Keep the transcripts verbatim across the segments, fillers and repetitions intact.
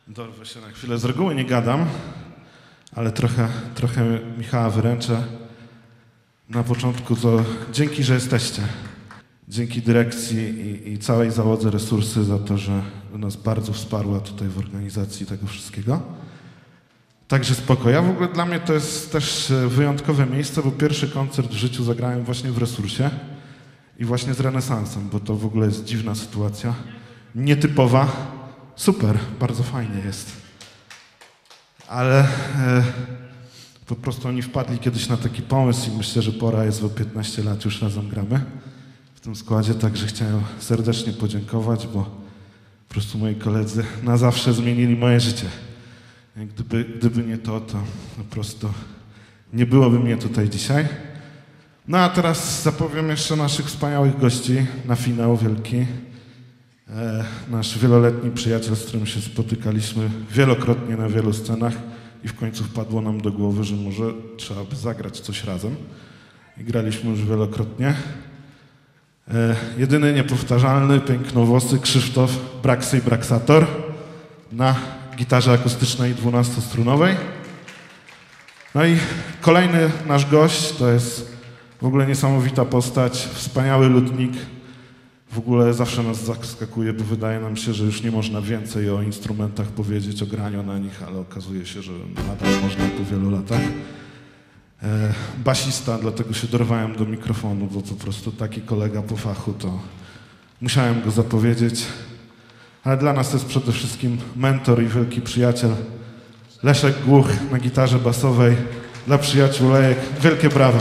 Dorwę się na chwilę. Z reguły nie gadam, ale trochę, trochę Michała wyręczę. Na początku to dzięki, że jesteście. Dzięki dyrekcji i, i całej załodze Resursy za to, że nas bardzo wsparła tutaj w organizacji tego wszystkiego. Także spoko. Ja w ogóle dla mnie to jest też wyjątkowe miejsce, bo pierwszy koncert w życiu zagrałem właśnie w Resursie i właśnie z Renesansem, bo to w ogóle jest dziwna sytuacja, nietypowa. Super, bardzo fajnie jest. Ale e, po prostu oni wpadli kiedyś na taki pomysł i myślę, że pora jest, bo piętnaście lat już razem gramy w tym składzie, także chciałem serdecznie podziękować, bo po prostu moi koledzy na zawsze zmienili moje życie. Gdyby, gdyby nie to, to po prostu nie byłoby mnie tutaj dzisiaj. No a teraz zapowiem jeszcze naszych wspaniałych gości na finał wielki. E, nasz wieloletni przyjaciel, z którym się spotykaliśmy wielokrotnie na wielu scenach i w końcu wpadło nam do głowy, że może trzeba by zagrać coś razem. I graliśmy już wielokrotnie. E, jedyny niepowtarzalny, pięknowłosy Krzysztof Braksy i Braksator na gitarze akustycznej dwunastostrunowej. No i kolejny nasz gość to jest w ogóle niesamowita postać, wspaniały lutnik. W ogóle zawsze nas zaskakuje, bo wydaje nam się, że już nie można więcej o instrumentach powiedzieć, o graniu na nich, ale okazuje się, że nadal można po wielu latach. E, basista, dlatego się dorwałem do mikrofonu, bo po prostu taki kolega po fachu, to musiałem go zapowiedzieć. Ale dla nas to jest przede wszystkim mentor i wielki przyjaciel. Leszek Głuch na gitarze basowej. Dla przyjaciół Lejek wielkie brawa.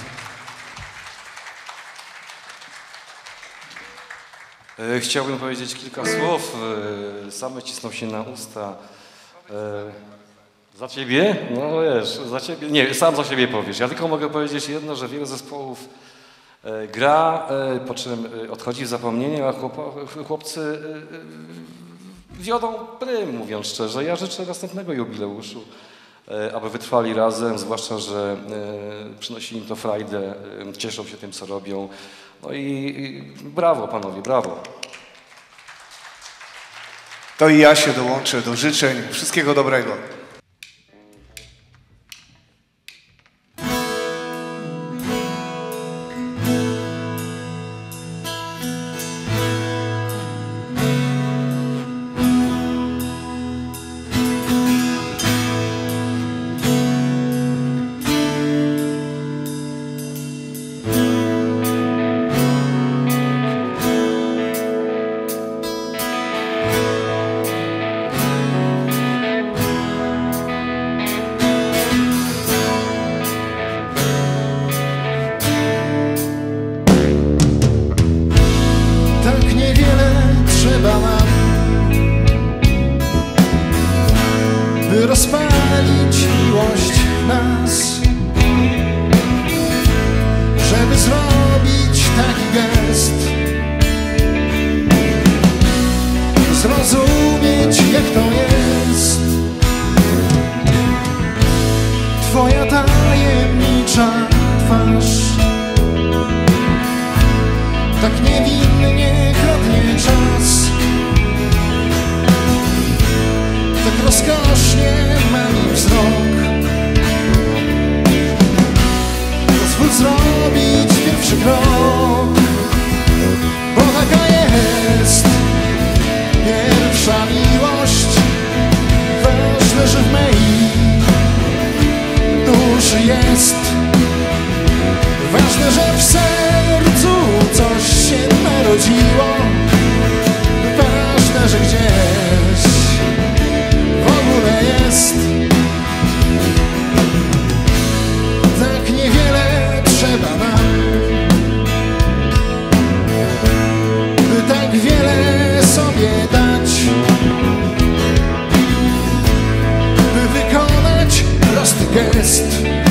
Chciałbym powiedzieć kilka słów. Same cisną się na usta. Za ciebie? No wiesz, za ciebie. Nie, sam za siebie powiesz. Ja tylko mogę powiedzieć jedno, że wiele zespołów gra, po czym odchodzi w zapomnienie, a chłopcy wiodą prym, mówiąc szczerze. Ja życzę następnego jubileuszu, aby wytrwali razem, zwłaszcza, że przynosi im to frajdę, cieszą się tym, co robią. No i brawo, panowie, brawo. To i ja się dołączę do życzeń. Wszystkiego dobrego. By rozpalić miłość w nas, żeby zrobić taki gest, zrozumieć, jak to jest. Twoja tajemnicza twarz tak niewinnie kradnie czas, tak rozkosznie mami wzrok. Pozwól zrobić pierwszy krok, bo taka jest pierwsza miłość. Ważne, że w mej duszy jest, ważne, że w sercu coś się narodziło, ważne, że gdzieś w ogóle jest. Tak niewiele trzeba nam, by tak wiele sobie dać, by wykonać prosty gest,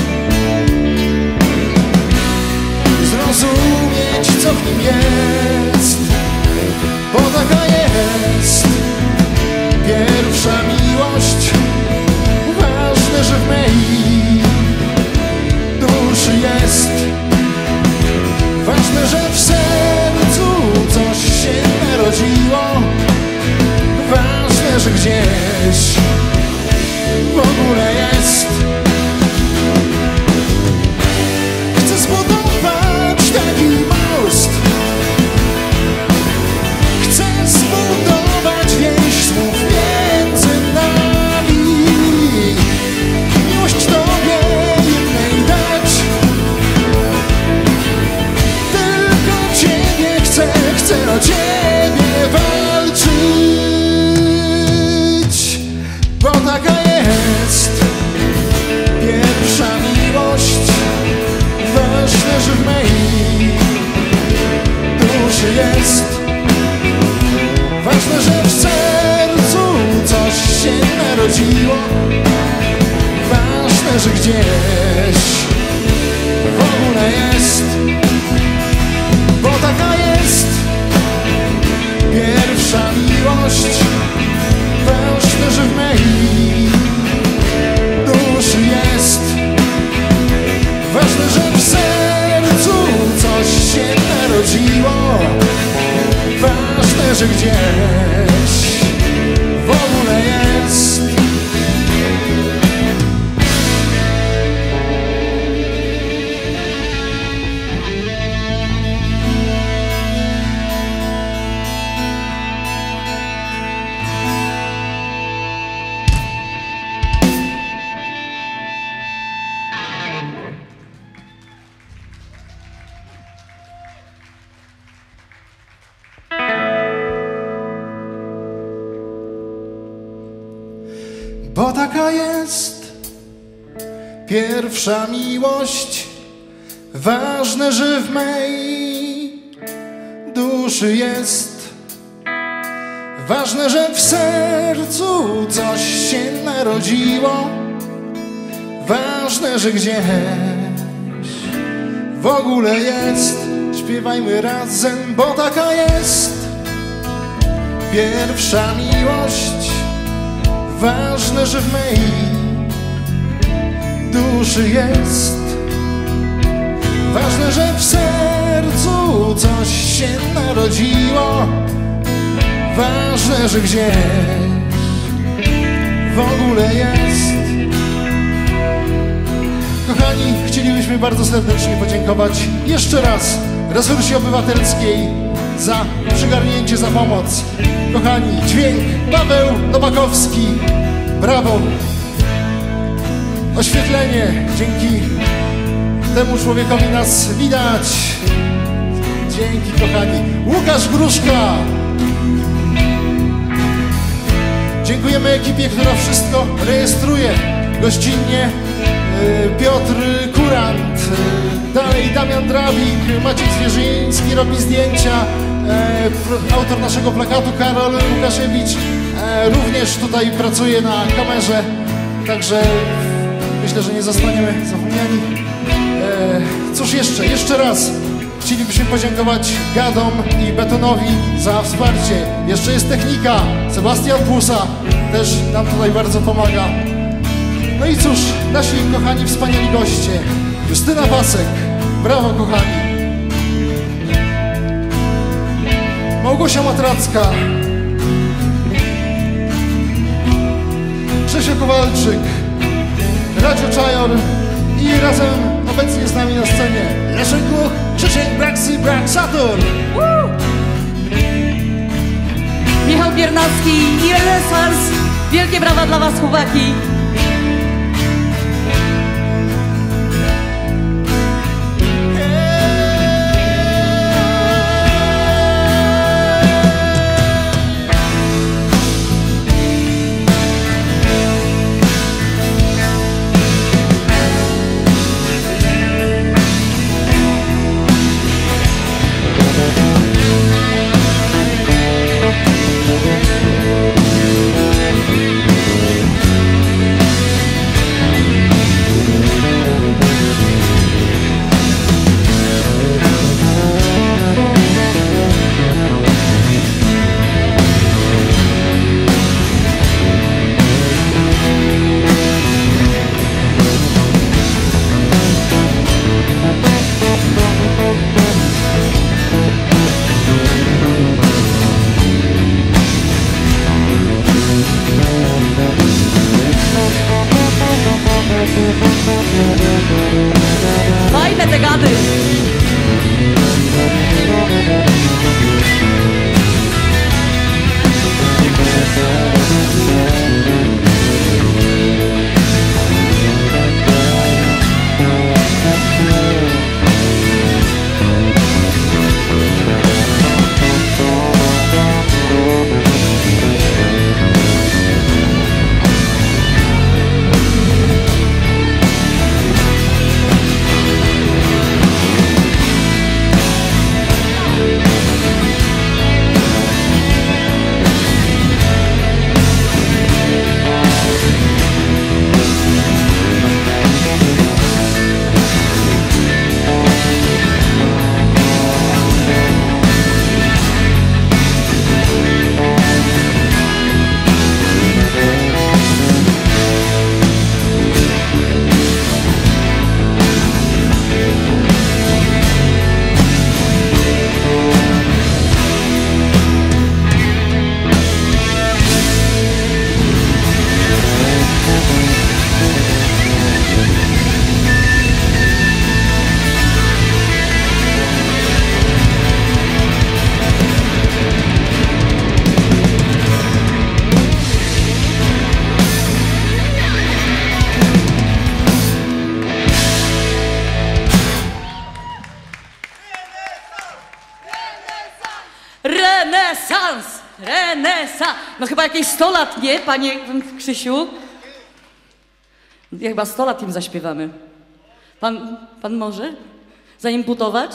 zrozumieć, co w nim jest, bo taka jest pierwsza miłość. Ważne, że w mej duszy jest, ważne, że w sercu coś się narodziło, ważne, że gdzieś gdzieś w ogóle jest. Chcę zbudować taki most, chcę zbudować więź słów między nami, miłość Tobie jednej dać. Tylko Ciebie chcę, chcę o Ciebie walczyć, bo taka jest pierwsza miłość. Ważne, że w mej duszy jest, ważne, że w sercu coś się narodziło, ważne, że gdzieś w ogóle jest, bo taka jest pierwsza miłość. Ważne, że w mej duszy jest, ważne, że w sercu coś się narodziło, ważne, że gdzieś w ogóle jest. Bo taka jest pierwsza miłość. Ważne, że w mej duszy jest, ważne, że w sercu coś się narodziło, ważne, że gdzieś w ogóle jest. Śpiewajmy razem, bo taka jest pierwsza miłość. Ważne, że w mej duszy jest, ważne, że w sercu coś się narodziło, ważne, że gdzieś w ogóle jest. Kochani, chcielibyśmy bardzo serdecznie podziękować jeszcze raz Resursie Obywatelskiej za przygarnięcie, za pomoc. Kochani, dźwięk Paweł Nowakowski, brawo. Oświetlenie, dzięki temu człowiekowi nas widać. Dzięki, kochani. Łukasz Gruszka. Dziękujemy ekipie, która wszystko rejestruje gościnnie. Piotr Kurant, dalej Damian Drawik, Maciej Zwierzyński robi zdjęcia, autor naszego plakatu Karol Łukaszewicz również tutaj pracuje na kamerze, także myślę, że nie zostaniemy zapomniani. Cóż jeszcze, jeszcze raz chcielibyśmy podziękować Gadom i Betonowi za wsparcie. Jeszcze jest technika, Sebastian Pusa też nam tutaj bardzo pomaga. No i cóż, nasi kochani, wspaniali goście. Justyna Pasek, brawo kochani. Małgosia Matracka, Grzesio Kowalczyk, Radzio Czajor i razem obecnie z nami na scenie Leszek Głuch, Krzysiek Braxi Braxator. Michał Biernacki i Renesans. Wielkie brawa dla was, chłopaki. No chyba jakieś sto lat, nie, panie Krzysiu? Ja chyba sto lat im zaśpiewamy. Pan, pan może zaimputować?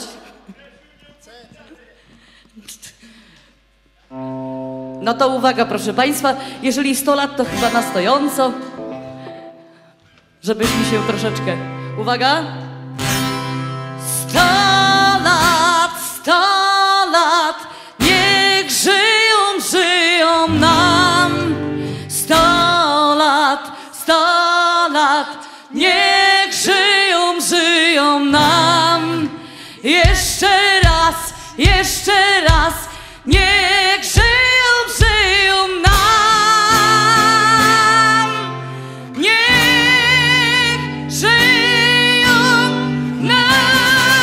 No to uwaga, proszę państwa, jeżeli sto lat, to chyba na stojąco, żebyśmy się troszeczkę... Uwaga! Sto lat, sto lat, niech żyją, żyją nam. Sto lat, sto lat, niech żyją, żyją nam. Jeszcze raz, jeszcze raz, niech żyją, żyją nam. Niech żyją nam.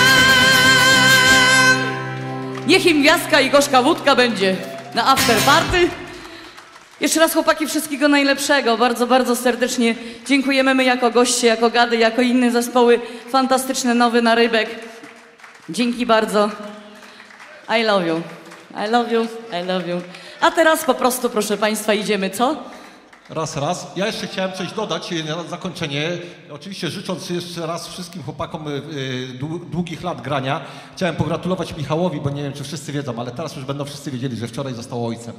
Niech im gwiazdka i gorzka wódka będzie na afterparty. Jeszcze raz chłopaki, wszystkiego najlepszego. Bardzo, bardzo serdecznie dziękujemy my jako goście, jako gady, jako inne zespoły. Fantastyczny nowy narybek. Dzięki bardzo. I love you. I love you, I love you. A teraz po prostu, proszę państwa, idziemy, co? Raz, raz. Ja jeszcze chciałem coś dodać na zakończenie. Oczywiście życząc jeszcze raz wszystkim chłopakom y, dłu- długich lat grania, chciałem pogratulować Michałowi, bo nie wiem, czy wszyscy wiedzą, ale teraz już będą wszyscy wiedzieli, że wczoraj został ojcem.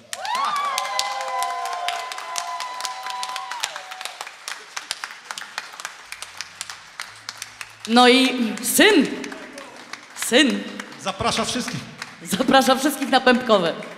No i syn, syn Zapraszam wszystkich. zaprasza wszystkich na pępkowe.